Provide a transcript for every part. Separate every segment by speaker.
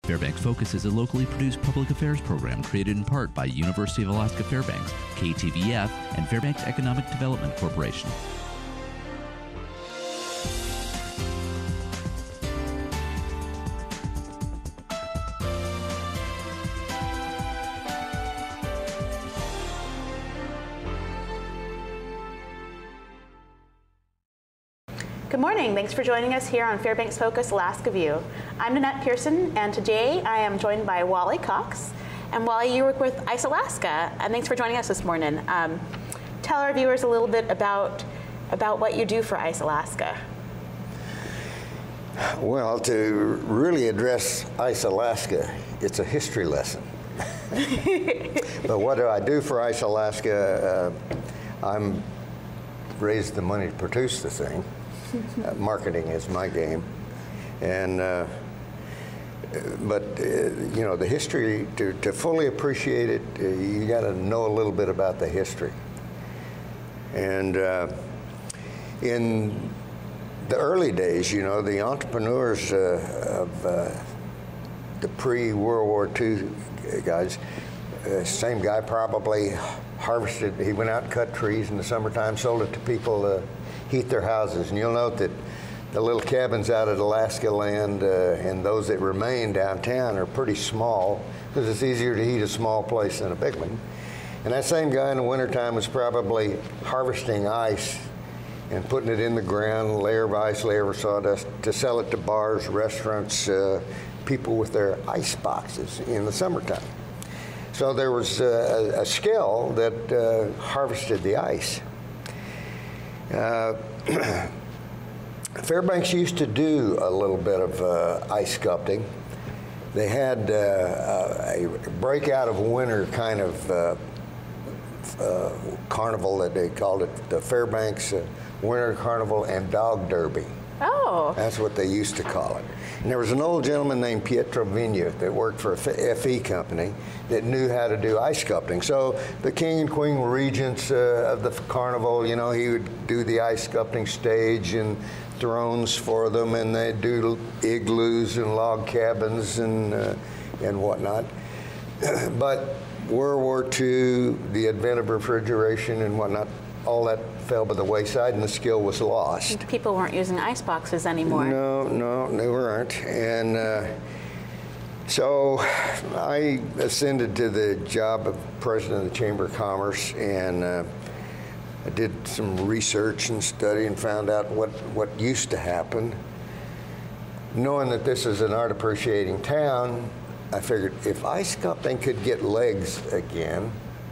Speaker 1: Fairbanks Focus is a locally produced public affairs program created in part by University of Alaska Fairbanks, KTVF, and Fairbanks Economic Development Corporation.
Speaker 2: Good morning. Thanks for joining us here on Fairbanks Focus Alaska View. I'm Nanette Pearson, and today I am joined by Wally Cox. And Wally, you work with ICE Alaska, and thanks for joining us this morning. Tell our viewers a little bit about what you do for ICE Alaska.
Speaker 3: Well, to really address ICE Alaska, it's a history lesson. But what do I do for ICE Alaska? I'm raised the money to produce the thing. Marketing is my game, and but you know, the history, to fully appreciate it, you got to know a little bit about the history. And in the early days, you know, the entrepreneurs of the pre-World War II guys, same guy probably harvested, he went out and cut trees in the summertime, sold it to people to heat their houses. And you'll note that the little cabins out at Alaska Land and those that remain downtown are pretty small, because it's easier to heat a small place than a big one. And that same guy in the wintertime was probably harvesting ice and putting it in the ground, layer of ice, layer of sawdust, to sell it to bars, restaurants, people with their ice boxes in the summertime. So there was a skill that harvested the ice. Fairbanks used to do a little bit of ice sculpting. They had a breakout of winter kind of carnival that they called it, the Fairbanks Winter Carnival and Dog Derby.
Speaker 2: Oh.
Speaker 3: That's what they used to call it. And there was an old gentleman named Pietro Vigna that worked for a FE company that knew how to do ice sculpting. So the king and queen were regents of the carnival. You know, he would do the ice sculpting stage and thrones for them, and they'd do igloos and log cabins and whatnot. But World War II, the advent of refrigeration and whatnot, all that fell by the wayside, and the skill was lost.
Speaker 2: People weren't using ice boxes anymore.
Speaker 3: No, they weren't. And so I ascended to the job of president of the Chamber of Commerce, and I did some research and study and found out what used to happen. Knowing that this is an art appreciating town, I figured if ice sculpting could get legs again,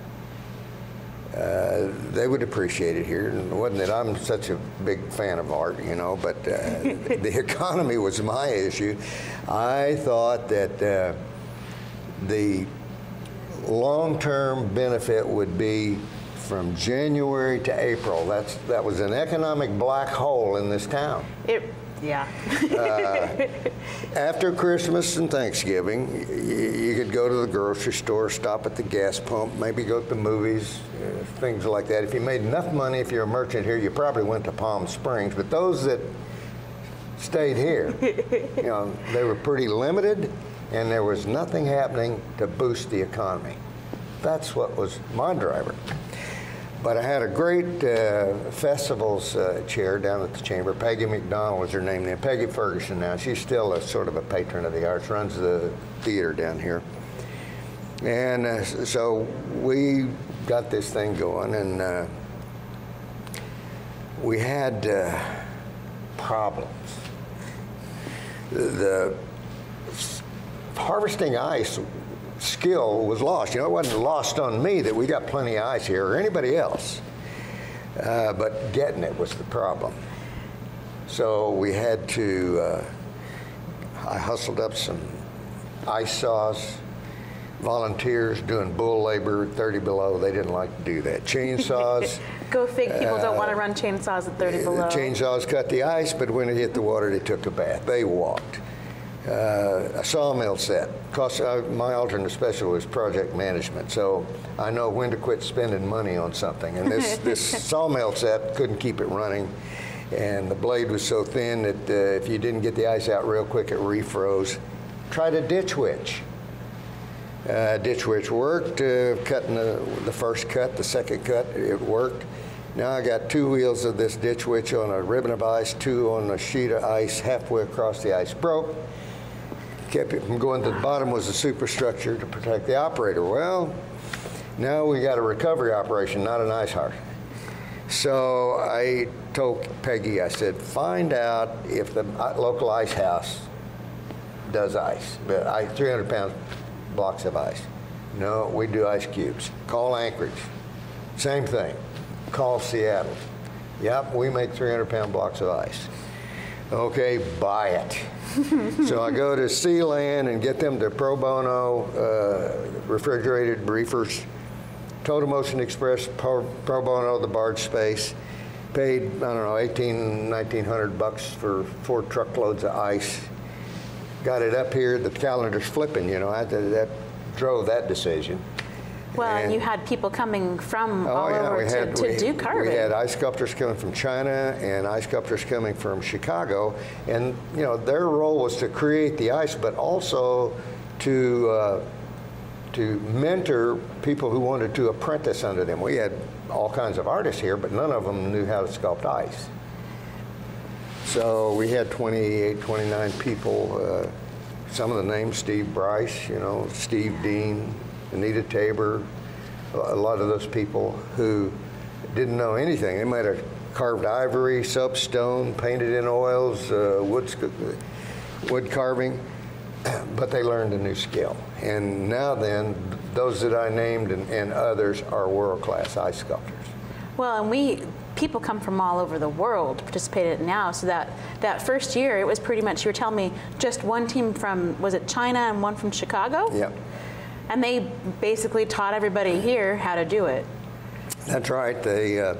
Speaker 3: they would appreciate it here. And it wasn't that I'm such a big fan of art, you know, but the economy was my issue. I thought that the long-term benefit would be from January to April. That was an economic black hole in this town.
Speaker 2: Yeah.
Speaker 3: After Christmas and Thanksgiving, you could go to the grocery store, stop at the gas pump, maybe go to the movies, things like that. If you made enough money, if you're a merchant here, you probably went to Palm Springs. But those that stayed here, you know, they were pretty limited, and there was nothing happening to boost the economy. That's what was my driver. But I had a great festivals chair down at the Chamber. Peggy McDonald was her name then. Peggy Ferguson now. She's still a sort of a patron of the arts, runs the theater down here. And so we got this thing going, and we had problems. The harvesting ice skill was lost. You know, it wasn't lost on me that we got plenty of ice here or anybody else, but getting it was the problem. So we had to, I hustled up some ice saws, volunteers doing bull labor at 30 below. They didn't like to do that. Chainsaws.
Speaker 2: Go fig, people don't want to run chainsaws at 30 below.
Speaker 3: The chainsaws cut the ice, but when it hit the water, they took a bath. They walked. A sawmill set. My alternate special was project management, so I know when to quit spending money on something. And this sawmill set couldn't keep it running, and the blade was so thin that if you didn't get the ice out real quick, it refroze. tried a ditch witch. Ditch witch worked, cutting the first cut, the second cut, it worked. Now I got 2 wheels of this ditch witch on a ribbon of ice, 2 on a sheet of ice halfway across the ice. Broke. Kept it from going to the bottom was a superstructure to protect the operator. Well, now we got a recovery operation, not an ice harvest. So I told Peggy, I said, find out if the local ice house does ice, but 300-pound blocks of ice. No, we do ice cubes. Call Anchorage. Same thing. Call Seattle. Yep, we make 300-pound blocks of ice. Okay, buy it. So I go to Sealand and get them to pro bono refrigerated briefers. Total Motion Express pro bono the barge space. Paid, I don't know, $1,900 for 4 truckloads of ice. Got it up here. The calendar's flipping. You know, that drove that decision.
Speaker 2: Well, and you had people coming from all over to do carving.
Speaker 3: We had ice sculptors coming from China and ice sculptors coming from Chicago, and you know their role was to create the ice, but also to mentor people who wanted to apprentice under them. We had all kinds of artists here, but none of them knew how to sculpt ice. So we had 28, 29 people. Some of the names: Steve Bryce, you know, Steve Dean, Anita Tabor, a lot of those people who didn't know anything. They might have carved ivory, soapstone, painted in oils, wood carving, but they learned a new skill. And now then, those that I named and others are world-class ice sculptors.
Speaker 2: Well, and people come from all over the world to participate in it now, so that first year, it was pretty much, you were telling me, just one team from, was it China and one from Chicago?
Speaker 3: Yep.
Speaker 2: And they basically taught everybody here how to do it.
Speaker 3: That's right. They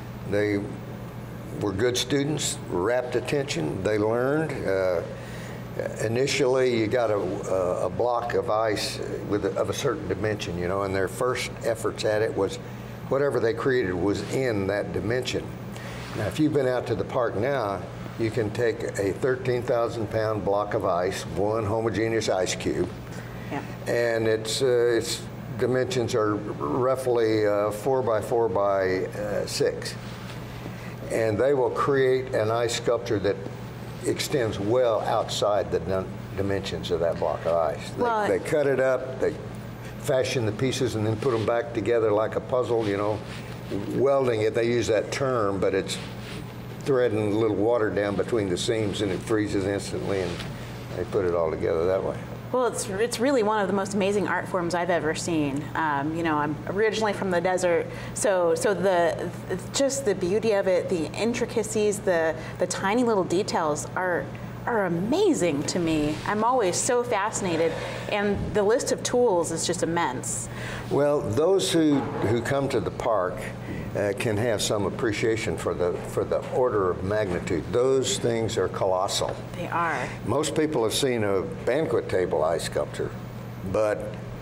Speaker 3: were good students, rapt attention. They learned. Initially, you got a block of ice of a certain dimension, you know, and their first efforts at it was whatever they created was in that dimension. Now, if you've been out to the park now, you can take a 13,000-pound block of ice, one homogeneous ice cube, yeah. And its dimensions are roughly 4 by 4 by 6. And they will create an ice sculpture that extends well outside the dimensions of that block of ice. They cut it up, they fashion the pieces and then put them back together like a puzzle, you know. Welding it, they use that term, but it's threading a little water down between the seams and it freezes instantly, and they put it all together that way.
Speaker 2: Well, it's really one of the most amazing art forms I've ever seen. You know, I'm originally from the desert, so just the beauty of it, the intricacies, the tiny little details are amazing to me. I'm always so fascinated, and the list of tools is just immense.
Speaker 3: Well, those who come to the park can have some appreciation for the order of magnitude. Those things are colossal.
Speaker 2: They are.
Speaker 3: Most people have seen a banquet table ice sculpture, but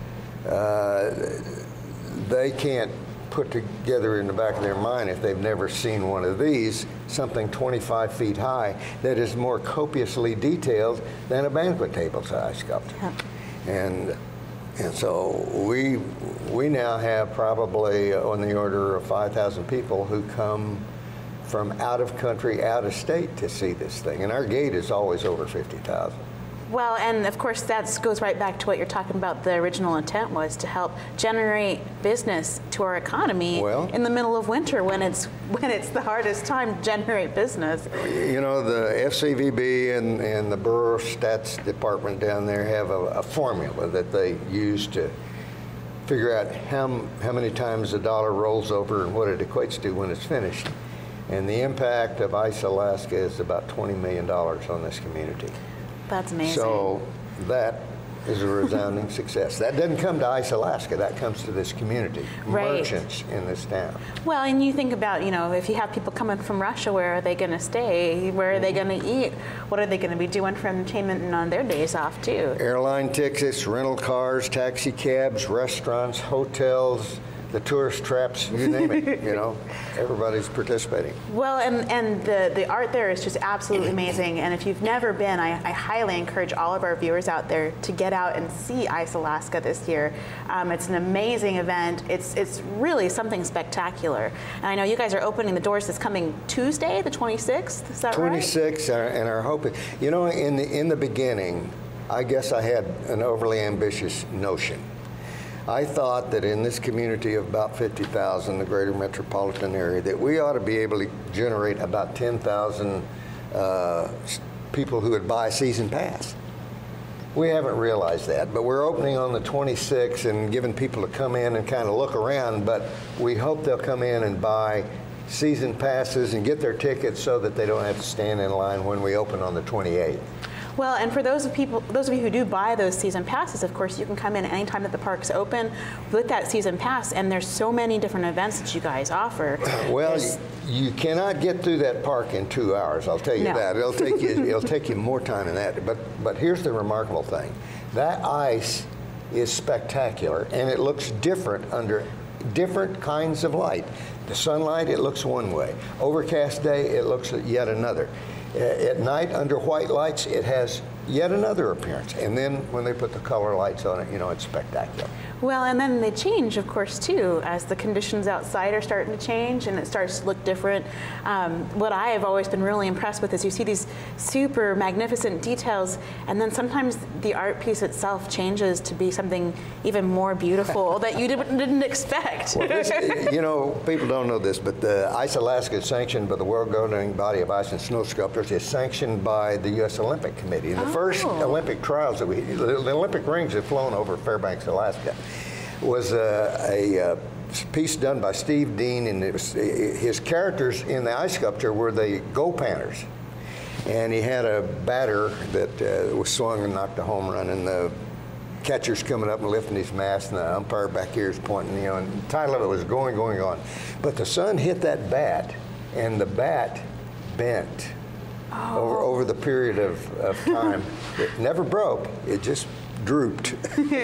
Speaker 3: they can't put together in the back of their mind, if they've never seen one of these, something 25 feet high that is more copiously detailed than a banquet table ice sculpture. Yep. And so we now have probably on the order of 5,000 people who come from out of country, out of state to see this thing. And our gate is always over 50,000.
Speaker 2: Well, and of course that goes right back to what you're talking about. The original intent was to help generate business to our economy in the middle of winter when it's the hardest time to generate business.
Speaker 3: You know, the FCVB and the Bureau of Stats Department down there have a formula that they use to figure out how many times the dollar rolls over and what it equates to when it's finished. And the impact of Ice Alaska is about $20 million on this community.
Speaker 2: That's amazing.
Speaker 3: So that is a resounding success. That doesn't come to Ice Alaska, that comes to this community, merchants in this town. Well,
Speaker 2: and you think about, you know, if you have people coming from Russia, where are they going to stay? Where are they going to eat? What are they going to be doing for entertainment and on their days off, too?
Speaker 3: Airline tickets, rental cars, taxi cabs, restaurants, hotels, the tourist traps, you name it, you know, everybody's participating.
Speaker 2: Well, and the art there is just absolutely amazing. And if you've never been, I highly encourage all of our viewers out there to get out and see Ice Alaska this year. It's an amazing event. It's really something spectacular. And I know you guys are opening the doors this coming Tuesday, the 26th. Is that right?
Speaker 3: 26, and our hope, you know, in the beginning, I guess I had an overly ambitious notion. I thought that in this community of about 50,000, the greater metropolitan area, that we ought to be able to generate about 10,000 people who would buy a season pass. We haven't realized that, but we're opening on the 26th and giving people to come in and kind of look around, but we hope they'll come in and buy season passes and get their tickets so that they don't have to stand in line when we open on the 28th.
Speaker 2: Well, and for those of you who do buy those season passes, of course, you can come in anytime that the park's open with that season pass, and there's so many different events that you guys offer.
Speaker 3: Well, you cannot get through that park in 2 hours. I'll tell you that. It'll take you more time than that. But here's the remarkable thing: that ice is spectacular, and it looks different under different kinds of light. The sunlight, it looks one way. Overcast day, it looks yet another. At night, under white lights, it has yet another appearance. And then when they put the color lights on it, you know, it's spectacular.
Speaker 2: Well, and then they change, of course, too, as the conditions outside are starting to change and it starts to look different. What I have always been really impressed with is you see these super magnificent details, and then sometimes the art piece itself changes to be something even more beautiful that you didn't expect.
Speaker 3: Well, this, you know, people don't know this, but the Ice Alaska is sanctioned by the World Governing Body of Ice and Snow Sculptors. It's sanctioned by the U.S. Olympic Committee. And the first Olympic trials that the Olympic rings have flown over Fairbanks, Alaska, was a piece done by Steve Dean, and it was, his characters in the ice sculpture were the goal panners. And he had a batter that was swung and knocked a home run, and the catcher's coming up and lifting his mask, and the umpire back here is pointing, you know, and the title of it was going on. But the sun hit that bat, and the bat bent over the period of time. It never broke, it just drooped.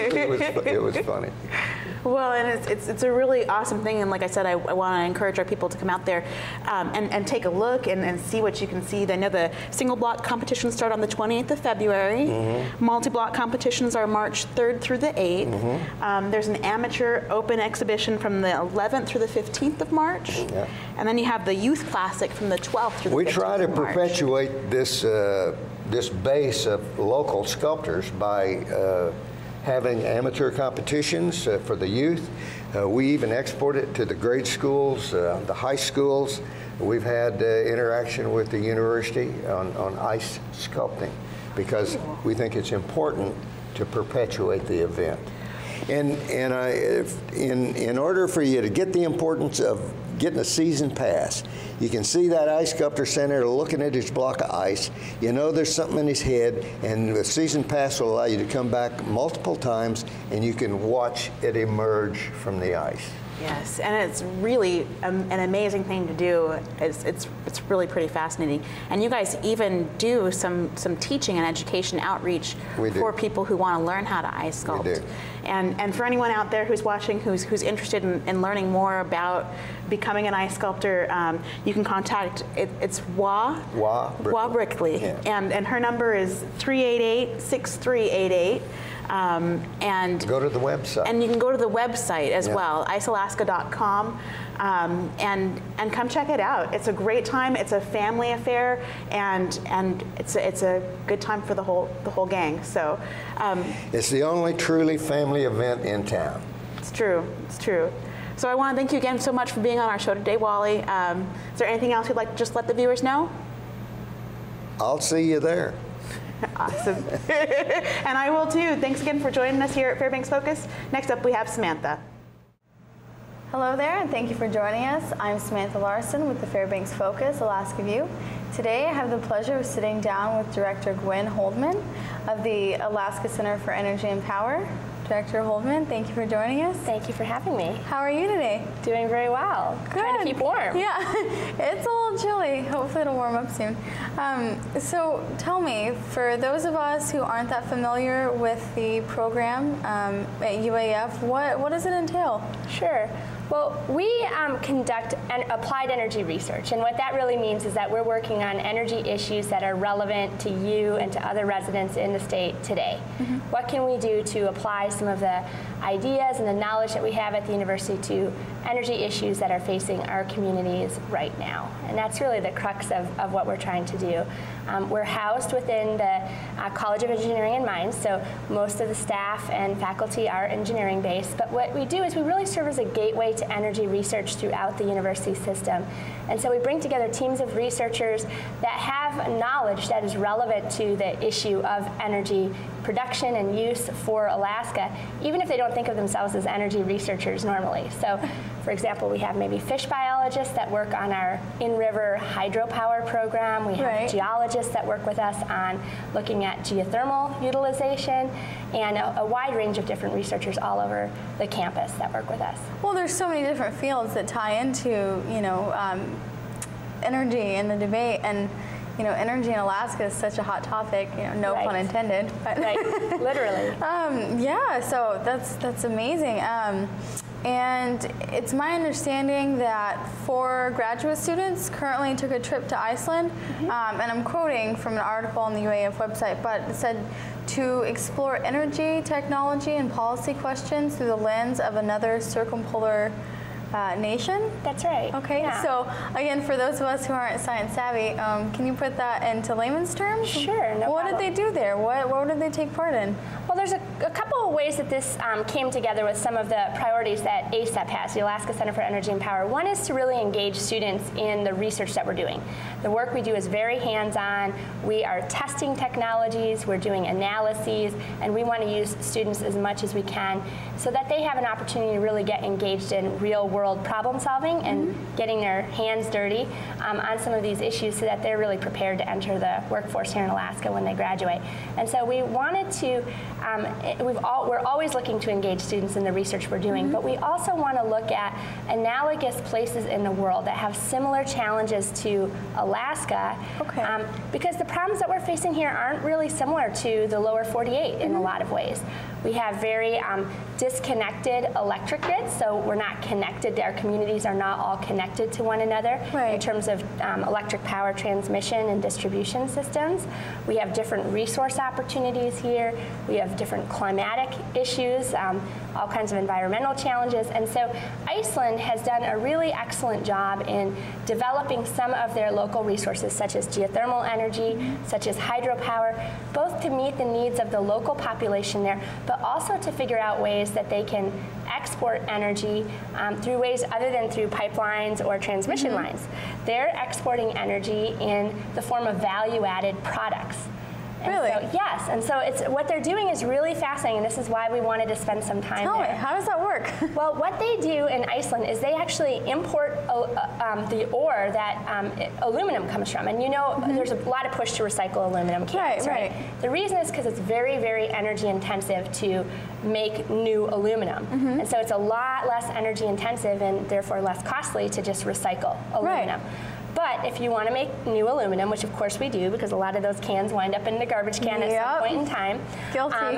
Speaker 3: It was funny.
Speaker 2: Well, and it's a really awesome thing, and like I said, I want to encourage our people to come out there and take a look and see what you can see. I know the single block competitions start on the 28th of February. Mm-hmm. Multi-block competitions are March 3rd through the 8th. Mm-hmm. There's an amateur open exhibition from the 11th through the 15th of March. Yeah. And then you have the Youth Classic from the 12th through the 15th of March.
Speaker 3: We try to perpetuate this base of local sculptors by having amateur competitions for the youth. We even export it to the grade schools, the high schools. We've had interaction with the university on ice sculpting because we think it's important to perpetuate the event. And in order for you to get the importance of getting a season pass, you can see that ice sculptor center looking at his block of ice. You know there's something in his head, and the season pass will allow you to come back multiple times, and you can watch it emerge from the ice.
Speaker 2: Yes, and it's really an amazing thing to do. It's really pretty fascinating. And you guys even do some teaching and education outreach for people who want to learn how to ice sculpt.
Speaker 3: We do.
Speaker 2: And for anyone out there who's watching who's interested in learning more about becoming an ice sculptor, you can contact, it's Wah Brickley. Yeah. And her number is 388-6388. And
Speaker 3: go to the website. And
Speaker 2: you can go to the website as well, icealaska.com, and come check it out. It's a great time. It's a family affair, and it's a good time for the whole gang. So
Speaker 3: it's the only truly family event in town.
Speaker 2: It's true. It's true. So I want to thank you again so much for being on our show today, Wally. Is there anything else you'd like to just let the viewers know?
Speaker 3: I'll see you there.
Speaker 2: Awesome. And I will too. Thanks again for joining us here at Fairbanks Focus. Next up, we have Samantha.
Speaker 4: Hello there, and thank you for joining us. I'm Samantha Larson with the Fairbanks Focus Alaska View. Today, I have the pleasure of sitting down with Director Gwen Holdman of the Alaska Center for Energy and Power. Director Holdman, thank you for joining us.
Speaker 5: Thank you for having me.
Speaker 4: How are you today?
Speaker 5: Doing very well.
Speaker 4: Good.
Speaker 5: Trying to keep warm.
Speaker 4: Yeah, it's a little chilly. Hopefully it'll warm up soon. So tell me, for those of us who aren't that familiar with the program at UAF, what does it entail?
Speaker 5: Sure. Well, we conduct applied energy research, and what that really means is that we're working on energy issues that are relevant to you and to other residents in the state today. What can we do to apply some of the ideas and the knowledge that we have at the university to energy issues that are facing our communities right now? And that's really the crux of what we're trying to do. We're housed within the College of Engineering and Mines, so most of the staff and faculty are engineering based, but what we do is we really serve as a gateway to energy research throughout the university system. And so we bring together teams of researchers that have knowledge that is relevant to the issue of energy production and use for Alaska, even if they don't think of themselves as energy researchers normally. So, for example, we have maybe fish biologists that work on our in-river hydropower program. We have geologists that work with us on looking at geothermal utilization, and a wide range of different researchers all over the campus that work with us.
Speaker 4: Well, there's so many different fields that tie into, energy in the debate, and energy in Alaska is such a hot topic. No pun intended. But
Speaker 5: Right, literally.
Speaker 4: Yeah, so that's amazing. And it's my understanding that 4 graduate students currently took a trip to Iceland, and I'm quoting from an article on the UAF website, but it said to explore energy, technology, and policy questions through the lens of another circumpolar nation?
Speaker 5: That's right.
Speaker 4: Okay,
Speaker 5: yeah.
Speaker 4: So again, for those of us who aren't science savvy, can you put that into layman's terms?
Speaker 5: Sure, no
Speaker 4: What
Speaker 5: problem.
Speaker 4: did they do there? What did they take part in?
Speaker 5: Well, there's a couple of ways that this came together with some of the priorities that ACEP has, the Alaska Center for Energy and Power. One is to really engage students in the research that we're doing. The work we do is very hands-on. We are testing technologies, we're doing analyses, and we want to use students as much as we can so that they have an opportunity to really get engaged in real-world problem solving and getting their hands dirty on some of these issues so that they're really prepared to enter the workforce here in Alaska when they graduate. And so we wanted to, we're always looking to engage students in the research we're doing, but we also want to look at analogous places in the world that have similar challenges to Alaska, because the problems that we're facing here aren't really similar to the lower 48 in a lot of ways. We have very disconnected electric grids, so we're not connected. Our communities are not all connected to one another in terms of electric power transmission and distribution systems. We have different resource opportunities here. We have different climatic issues, all kinds of environmental challenges. And so Iceland has done a really excellent job in developing some of their local resources, such as geothermal energy, such as hydropower, both to meet the needs of the local population there, but also to figure out ways that they can export energy through ways other than through pipelines or transmission lines. They're exporting energy in the form of value-added products. And
Speaker 4: Really?
Speaker 5: So, yes, and so what they're doing is really fascinating, and this is why we wanted to spend some time
Speaker 4: Tell me,
Speaker 5: there.
Speaker 4: how does that work?
Speaker 5: Well, what they do in Iceland is they actually import the ore that aluminum comes from. And there's a lot of push to recycle aluminum cans,
Speaker 4: Right.
Speaker 5: The reason is because it's very, very energy intensive to make new aluminum. And so it's a lot less energy intensive and therefore less costly to just recycle aluminum. But if you want to make new aluminum, which of course we do because a lot of those cans wind up in the garbage can at some point in time.
Speaker 4: Guilty.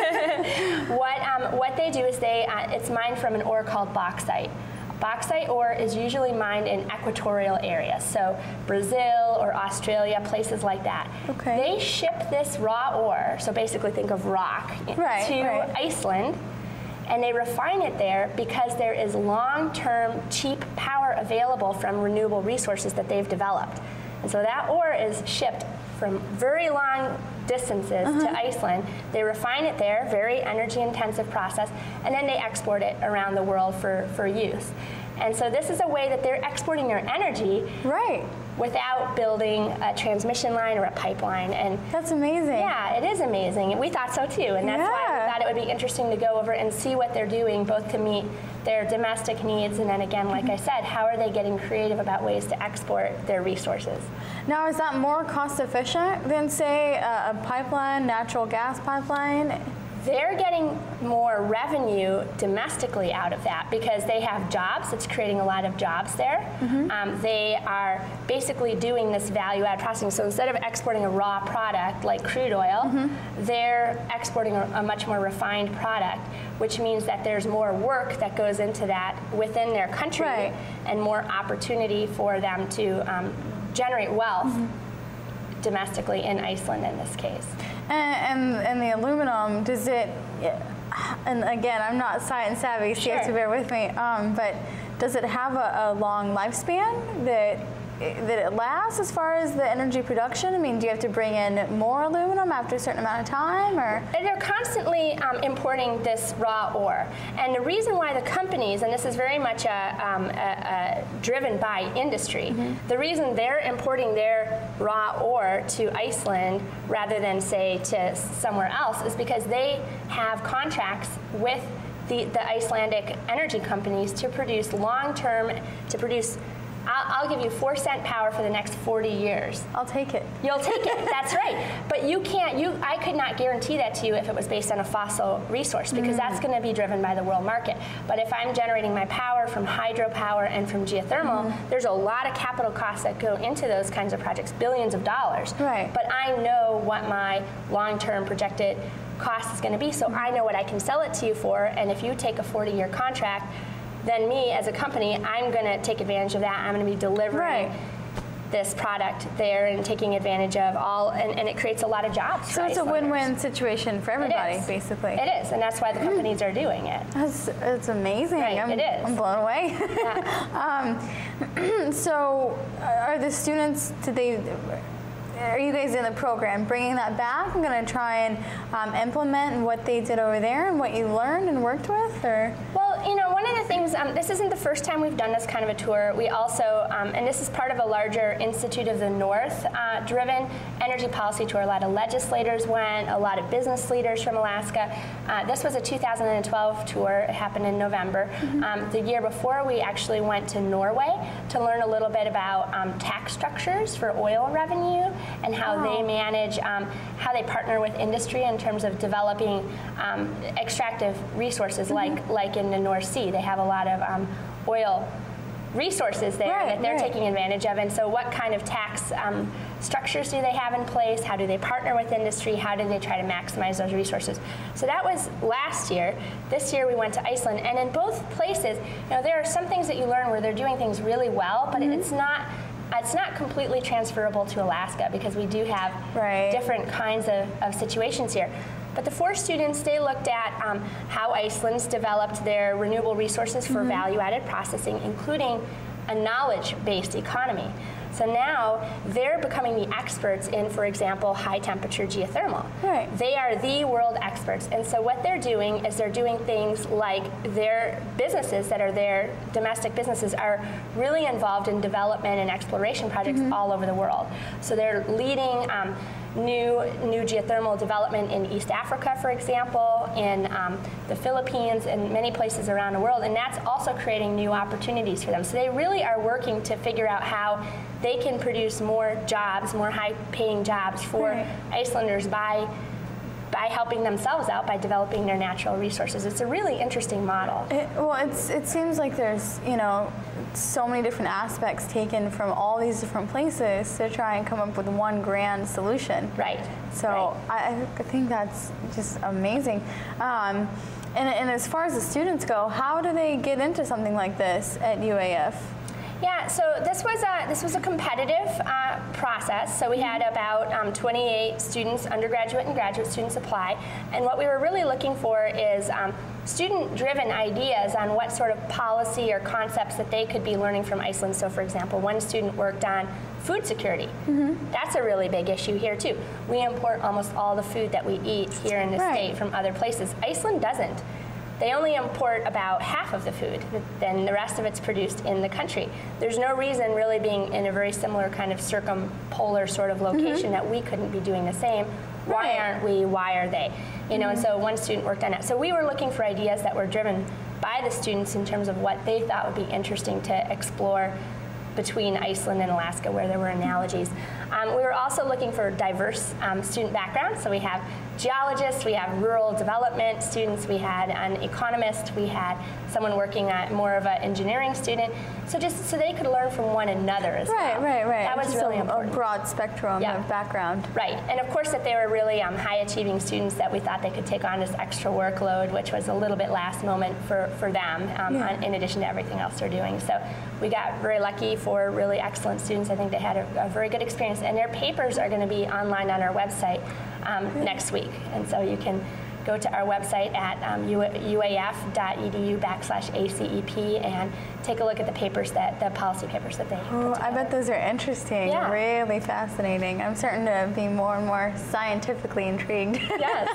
Speaker 5: What they do is it's mined from an ore called bauxite. Bauxite ore is usually mined in equatorial areas, so Brazil or Australia, places like that. They ship this raw ore, so basically think of rock, to Iceland, and they refine it there because there is long-term cheap power available from renewable resources that they've developed. And so that ore is shipped from very long distances to Iceland. They refine it there, very energy-intensive process, and then they export it around the world for use. And so this is a way that they're exporting their energy without building a transmission line or a pipeline. And
Speaker 4: that's amazing.
Speaker 5: Yeah, it is amazing. And we thought so too. And that's why we thought it would be interesting to go over and see what they're doing, both to meet their domestic needs, and then again, like I said, how are they getting creative about ways to export their resources?
Speaker 4: Now, is that more cost efficient than, say, a pipeline, natural gas pipeline?
Speaker 5: they're getting more revenue domestically out of that because they have jobs. It's creating a lot of jobs there. They are basically doing this value-add processing. So instead of exporting a raw product like crude oil, they're exporting a much more refined product, which means that there's more work that goes into that within their country and more opportunity for them to generate wealth domestically in Iceland in this case.
Speaker 4: And the aluminum, does it, and again, I'm not science savvy, so you have to bear with me, but does it have a long lifespan that it lasts as far as the energy production? I mean, do you have to bring in more aluminum after a certain amount of time, or?
Speaker 5: They're constantly importing this raw ore. And the reason why the companies, and this is very much driven by industry, the reason they're importing their raw ore to Iceland rather than, say, to somewhere else is because they have contracts with the Icelandic energy companies to produce long-term, I'll give you 4-cent power for the next 40 years.
Speaker 4: I'll take it.
Speaker 5: You'll take it, that's right. But you can't, I could not guarantee that to you if it was based on a fossil resource, because that's going to be driven by the world market. But if I'm generating my power from hydropower and from geothermal, there's a lot of capital costs that go into those kinds of projects, billions of dollars.
Speaker 4: Right.
Speaker 5: But I know what my long-term projected cost is going to be, so I know what I can sell it to you for, and if you take a 40-year contract, then me as a company, I'm going to take advantage of that. I'm going to be delivering this product there and taking advantage of all, and it creates a lot of jobs.
Speaker 4: So it's a win-win situation for everybody, basically.
Speaker 5: It is, and that's why the companies are doing it.
Speaker 4: It's amazing.
Speaker 5: Right, it is.
Speaker 4: I'm blown away.
Speaker 5: Yeah.
Speaker 4: So are the students, are you guys in the program bringing that back? I'm going to try and implement what they did over there and what you learned and worked with, or?
Speaker 5: Well, one of the things, this isn't the first time we've done this kind of a tour. We also, and this is part of a larger Institute of the North driven energy policy tour. A lot of legislators went, a lot of business leaders from Alaska. This was a 2012 tour. It happened in November. The year before, we actually went to Norway to learn a little bit about tax structures for oil revenue and how they manage, how they partner with industry in terms of developing extractive resources like in the North Sea. They have a lot of oil resources there that they're taking advantage of, and so what kind of tax structures do they have in place? How do they partner with industry? How do they try to maximize those resources? So that was last year. This year we went to Iceland, and in both places, there are some things that you learn where they're doing things really well, but it's not completely transferable to Alaska because we do have different kinds of situations here. But the 4 students, they looked at how Iceland's developed their renewable resources for value-added processing, including a knowledge-based economy. So now they're becoming the experts in, for example, high-temperature geothermal. They are the world experts. And so what they're doing is they're doing things like their businesses that are their domestic businesses are really involved in development and exploration projects all over the world. So they're leading new geothermal development in East Africa, for example, in the Philippines, and many places around the world, and that's also creating new opportunities for them. So they really are working to figure out how they can produce more jobs, more high-paying jobs for Icelanders by helping themselves out by developing their natural resources. It's a really interesting model.
Speaker 4: It seems like there's, so many different aspects taken from all these different places to try and come up with one grand solution. So I think that's just amazing. And as far as the students go, how do they get into something like this at UAF?
Speaker 5: Yeah, so this was a competitive process. So we had about 28 students, undergraduate and graduate students, apply. And what we were really looking for is student-driven ideas on what sort of policy or concepts that they could be learning from Iceland. So for example, one student worked on food security. That's a really big issue here too. We import almost all the food that we eat here in the state from other places. Iceland doesn't. They only import about half of the food, then the rest of it's produced in the country. There's no reason, really being in a very similar kind of circumpolar sort of location, that we couldn't be doing the same. Why aren't we? Why are they? And so one student worked on it. So we were looking for ideas that were driven by the students in terms of what they thought would be interesting to explore between Iceland and Alaska, where there were analogies. We were also looking for diverse student backgrounds. So we have geologists, we have rural development students, we had an economist, we had someone working at more of an engineering student, so just so they could learn from one another as well.
Speaker 4: Right.
Speaker 5: That was
Speaker 4: just
Speaker 5: really important.
Speaker 4: A broad spectrum of background.
Speaker 5: Right, and of course that they were really high achieving students that we thought they could take on this extra workload, which was a little bit last moment for them, in addition to everything else they're doing. So we got very lucky for really excellent students. I think they had a very good experience, and their papers are going to be online on our website next week, and so you can go to our website at uaf.edu/ACEP and take a look at the papers the policy papers that they put together.
Speaker 4: I bet those are interesting, really fascinating. I'm starting to be more and more scientifically intrigued.
Speaker 5: Yes.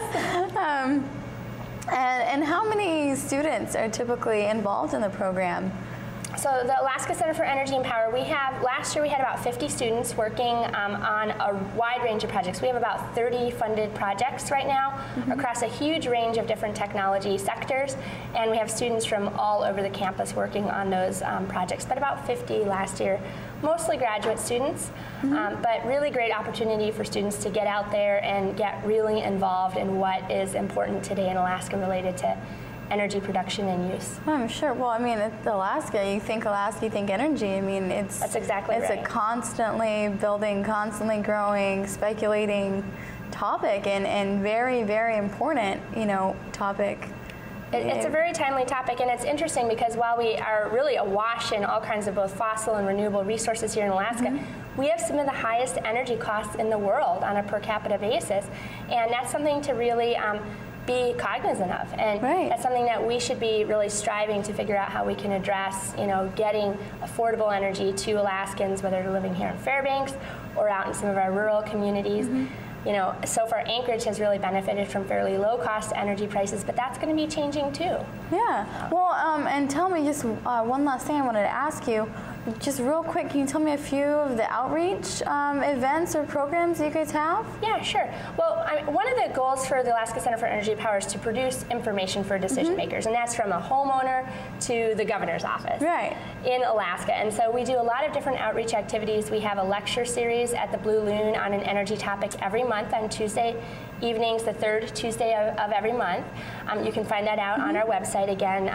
Speaker 4: And how many students are typically involved in the program?
Speaker 5: So the Alaska Center for Energy and Power, last year we had about 50 students working on a wide range of projects. We have about 30 funded projects right now across a huge range of different technology sectors, and we have students from all over the campus working on those projects, but about 50 last year, mostly graduate students, but really great opportunity for students to get out there and get really involved in what is important today in Alaska related to energy production and use.
Speaker 4: I'm sure. Well, I mean, it's Alaska, you think energy. I mean,
Speaker 5: that's exactly right.
Speaker 4: It's a constantly building, constantly growing, speculating topic, and very, very important, topic.
Speaker 5: It's a very timely topic, and it's interesting because while we are really awash in all kinds of both fossil and renewable resources here in Alaska, we have some of the highest energy costs in the world on a per capita basis, and that's something to really be cognizant of, and that's something that we should be really striving to figure out how we can address, getting affordable energy to Alaskans, whether they're living here in Fairbanks or out in some of our rural communities. So far Anchorage has really benefited from fairly low cost energy prices, but that's going to be changing too.
Speaker 4: Yeah. Well, and tell me just one last thing I wanted to ask you. Just real quick, can you tell me a few of the outreach events or programs that you guys have?
Speaker 5: Yeah, sure. Well, one of the goals for the Alaska Center for Energy and Power is to produce information for decision makers, and that's from a homeowner to the governor's office in Alaska. And so we do a lot of different outreach activities. We have a lecture series at the Blue Loon on an energy topic every month on Tuesday evenings, the third Tuesday of every month. You can find that out on our website, again,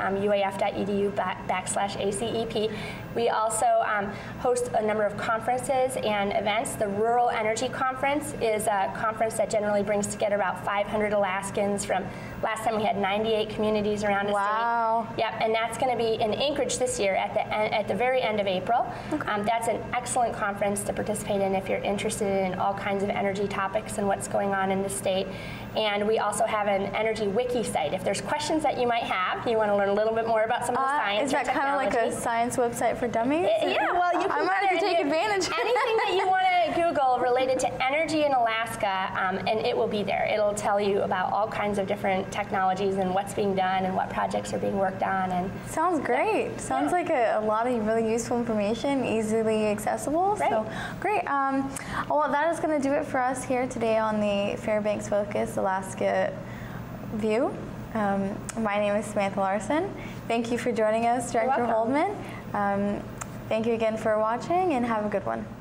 Speaker 5: uaf.edu/ACEP. We also host a number of conferences and events. The Rural Energy Conference is a conference that generally brings together about 500 Alaskans from, last time we had 98 communities around the state. Yep, and that's going to be in Anchorage this year at the very end of April. That's an excellent conference to participate in if you're interested in all kinds of energy topics and what's going on in the state. And we also have an energy wiki site. If there's questions that you might have, you want to learn a little bit more about some of the science.
Speaker 4: Is that kind of like a science website for dummies?
Speaker 5: Yeah, well, you can
Speaker 4: I might have to take advantage.
Speaker 5: Anything that you want to Google related to energy in Alaska, and it will be there. It'll tell you about all kinds of different technologies and what's being done and what projects are being worked on. And
Speaker 4: sounds great. Sounds like a lot of really useful information, easily accessible.
Speaker 5: Right.
Speaker 4: So great. Well, that is going to do it for us here today on the Fairbanks Focus Alaska View. My name is Samantha Larson. Thank you for joining us, Director Holdman. Thank you again for watching, and have a good one.